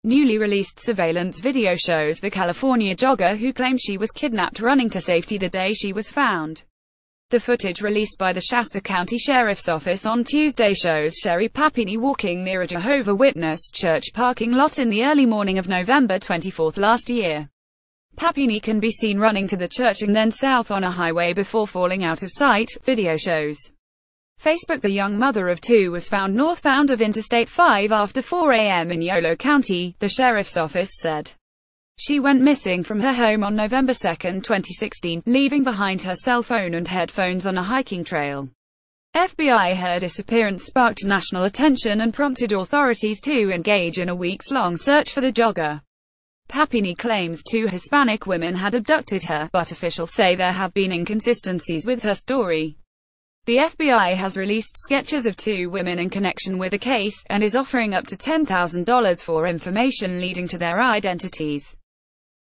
Newly released surveillance video shows the California jogger who claimed she was kidnapped running to safety the day she was found. The footage released by the Shasta County Sheriff's Office on Tuesday shows Sherri Papini walking near a Jehovah's Witness church parking lot in the early morning of November 24 last year. Papini can be seen running to the church and then south on a highway before falling out of sight, video shows. Facebook. The young mother of two was found northbound of Interstate 5 after 4 a.m. in Yolo County, the sheriff's office said. She went missing from her home on November 2, 2016, leaving behind her cell phone and headphones on a hiking trail. FBI her disappearance sparked national attention and prompted authorities to engage in a weeks-long search for the jogger. Papini claims 2 Hispanic women had abducted her, but officials say there have been inconsistencies with her story. The FBI has released sketches of 2 women in connection with the case, and is offering up to $10,000 for information leading to their identities.